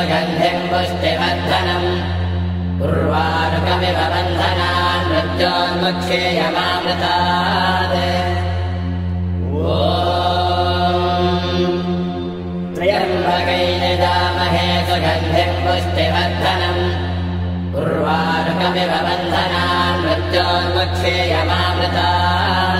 सुगन्धिम् पुष्टिवर्धनम् उर्वारुकमिव बन्धनान् मृत्योन्मुक्षेयमामृतात् त्र्यम्बकैर्यजामहे सुगन्धिम् पुष्टिवर्धनम् उर्वारुकमिव बन्धनान् मृत्योन्मुक्षेयमामृतात्